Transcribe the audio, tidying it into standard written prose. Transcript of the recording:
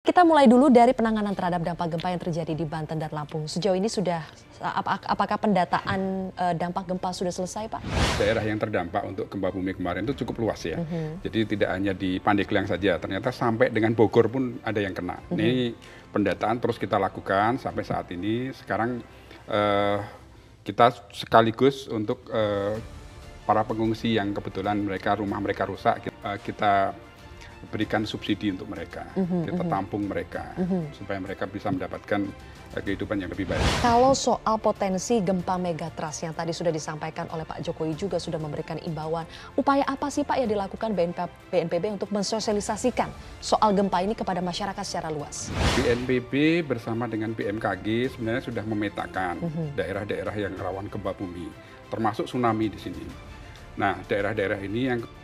Kita mulai dulu dari penanganan terhadap dampak gempa yang terjadi di Banten dan Lampung. Sejauh ini sudah apakah pendataan dampak gempa sudah selesai, Pak? Daerah yang terdampak untuk gempa bumi kemarin itu cukup luas ya. Jadi tidak hanya di Pandeglang saja, ternyata sampai dengan Bogor pun ada yang kena. Ini pendataan terus kita lakukan sampai saat ini. Sekarang kita sekaligus untuk para pengungsi yang kebetulan rumah mereka rusak, kita berikan subsidi untuk mereka, kita tampung mereka supaya mereka bisa mendapatkan kehidupan yang lebih baik. Kalau soal potensi gempa megatrust yang tadi sudah disampaikan oleh Pak Jokowi juga sudah memberikan imbauan, upaya apa sih Pak yang dilakukan BNPB untuk mensosialisasikan soal gempa ini kepada masyarakat secara luas? BNPB bersama dengan BMKG sebenarnya sudah memetakan daerah-daerah yang rawan gempa bumi, termasuk tsunami di sini. Nah, daerah-daerah ini yang